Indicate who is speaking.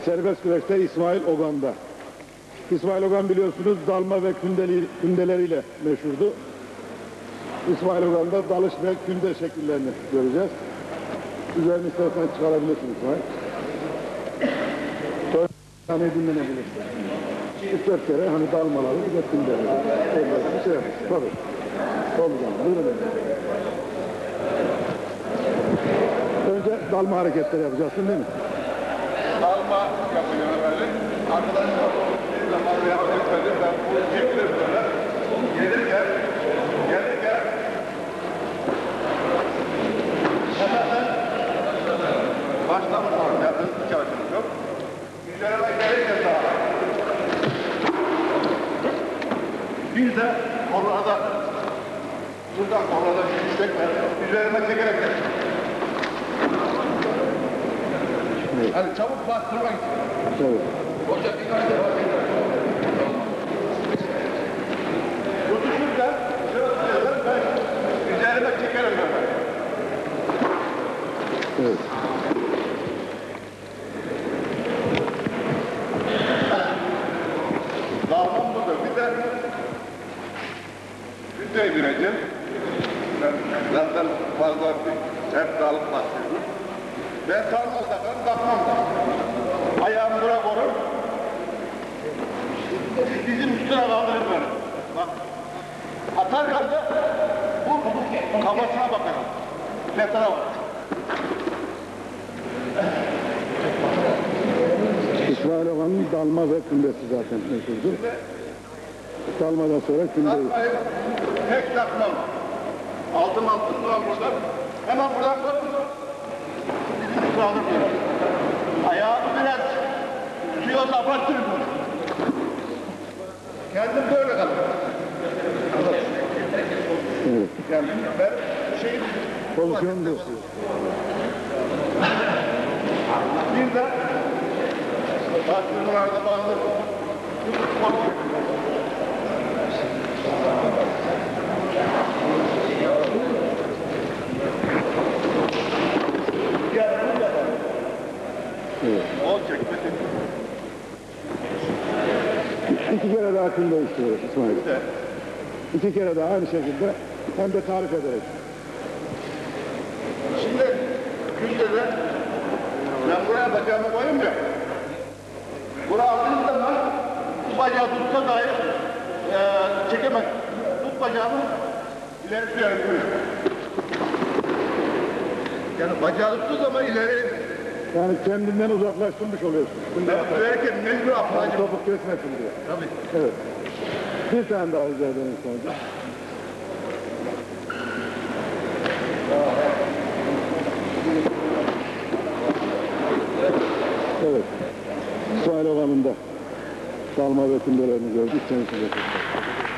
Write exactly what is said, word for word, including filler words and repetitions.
Speaker 1: serbest güreşte İsmail Ogan'da. İsmail Ogan biliyorsunuz dalma ve kündeli, kündeleriyle meşhurdu. İsmail Ogan'da dalış ve künde şekillerini göreceğiz. Üzerini istersen çıkarabilirsin İsmail. Sonra hani dinlenebilirsin. üç dört kere hani dalmaları bir de kündeleri. Bir şey yapmış. Tabii. Olacağım. Buyurun. Önce dalma hareketleri yapacaksın değil mi?
Speaker 2: Dalma yapıyor böyle. Arkadaşlar bir zaman yapıyor. Ben bu çekilir böyle. Gelirken, gelirken hemen başlamış var. Yani hızlı çalışmış yok. Üzerine gelirken daha. Bir de orada buradan orada bir çekme. Üzerine çekerek gelsin.
Speaker 1: Evet.
Speaker 2: Hani çabuk bastırmak için.
Speaker 1: Evet.
Speaker 2: Hocam birkaç defa tutuşurken şöyle ben üzerine çekerim böyle.
Speaker 1: Evet.
Speaker 2: Dağılmam budur. Bir de Hüseyin bineceğim. Ben zaten fazla hep dağılıp bastırdım. Ben sarmazsa ben bakmam da. Ayağımı bura korur. Dizim üstüne kaldırır beni. Bak. Atarken de bu kafasına bakarım. Ne tarafa?
Speaker 1: İsmail Ogan'ın dalma ve kündesi zaten meşhurdu. Dalmadan sonra kündeyi.
Speaker 2: Takmayı tek takmam. Altım altın var burada. Hemen buradan koydum. Dizim üstüne alır diyor. Ayağımı biraz tutuyor da abartırım. Kendim böyle kalır.
Speaker 1: Evet.
Speaker 2: Yani ben şey...
Speaker 1: Pozisyonu değiştiriyor.
Speaker 2: Bir de bastırmalarda bağlı.
Speaker 1: Evet.
Speaker 2: Olacak.
Speaker 1: İki kere daha künde istiyoruz İsmail. İki kere daha aynı şekilde hem de tarif ederek.
Speaker 2: Şimdi kündede ben buraya bacağımı koyayım ya. Buraya aldığım zaman bu bacağı tutsa dahi e, çekemez. Tut bacağımı ileri sürerim. Yani bacağı tuttuğu zaman ileri.
Speaker 1: Yani kendinden uzaklaştırmış oluyorsun.
Speaker 2: Ben sürerken mecbur
Speaker 1: Yani
Speaker 2: atlayacağım.
Speaker 1: topuk kesmesin diye.
Speaker 2: Tabii.
Speaker 1: Evet. Bir tane daha rica ederim sonra. Evet. İsmail Ogan'ın da dalma ve kündelerini gördük. Kendisi de.